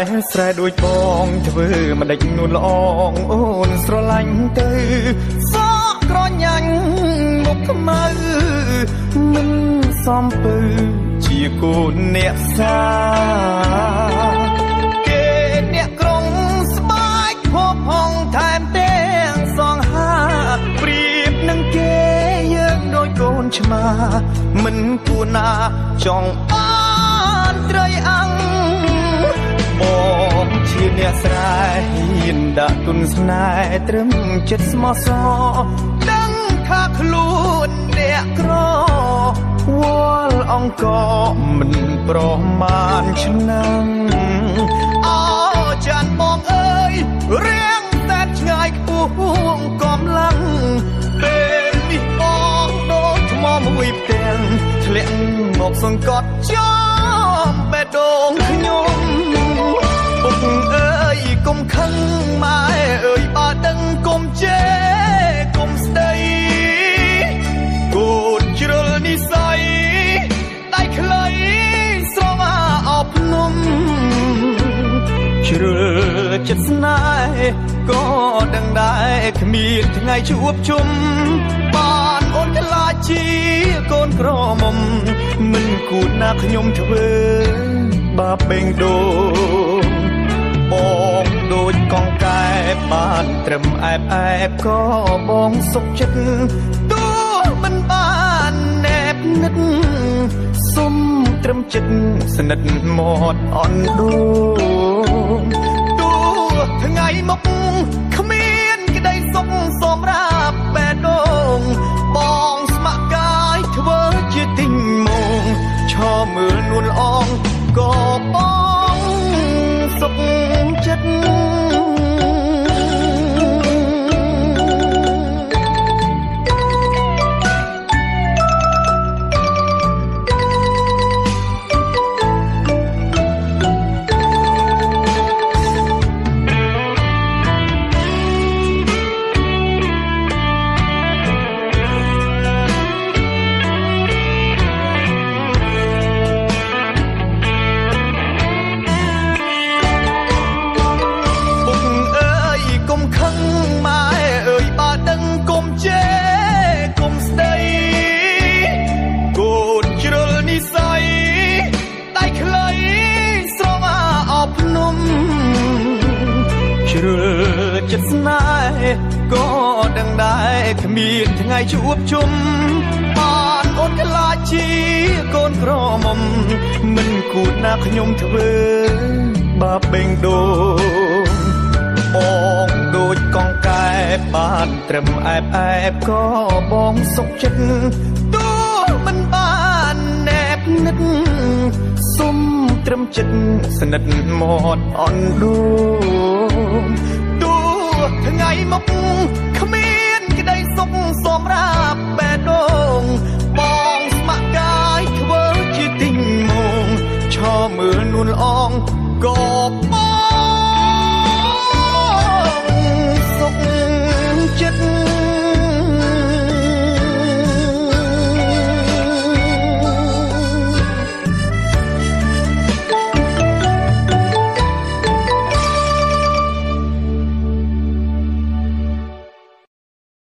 ស្រែដូចបងធ្វើមិនដេចនួនល្អងអូនស្រឡាញ់ទៅសក់ក្រញាញ់មុខខ្មៅមិនសំពើជាកូនអ្នកសាគេអ្នកក្រុងស្បែកផោផង់ថែមទាំងសងហាព្រៀបនឹងគេយើងដូចកូនឆ្មាមិនគួរណាចង់បានត្រីអង្គបងជាអ្នកស្រែហ៊ានដាក់ទុនស្នេហ៍ត្រឹមចិត្តស្មោះសរដឹងថាខ្លួនអ្នកក្រវល់អង្គមិនប្រមាណឆ្នាំអោចានបងអើយរៀងតែឆ្ងាយខ្ពស់កំឡឹងពេលនេះបងដូចថ្មមួយផ្ទាំងធ្លាក់មកសង្កត់ចំបេះដូងខ្ញុំពុកអើយកុំខឹងម៉ែអើយបើដឹងកុំជេរកុំស្ដីកូនជ្រុលនិស័យដៃខ្លីស្រវាអោភ្នំជ្រុលចិត្តស្នេហ៍ក៏ដឹងដែរគ្មានថ្ងៃជួបជុំបានអូនខ្លាចជាកូនក្រមុំមិនគួរណាខ្ញុំធ្វើបាបបេងដូងបងដូចកងកែបានត្រឹមអែបអែបក៏បងសុខចិត្តទោះមិនបានណែបនិតសុំត្រឹមចិត្តស្និទ្ធមាត់អន់ដួងទោះថ្ងៃមកគ្មានក្តីសុខសម្រាប់បេះដូងបងស្ម័គ្រកាយធ្វើជាទិញមកឈរមើលនួនល្អងក៏បងសុខចិត្តចិត្តស្នេហ៍ក៏ដឹងដែរគ្មានថ្ងៃជួបជុំបានអូនខ្លាចជាកូនក្រមុំមិនគួរណាខ្ញុំធ្វើបាបបេងដូងបងដូចកងកែបានត្រឹមអែបអែបក៏បងសុខចិត្តទោះមិនបានណែបនិតសុំត្រឹមចិត្តស្និទ្ធមាត់អន់ដួងថ្ងៃមក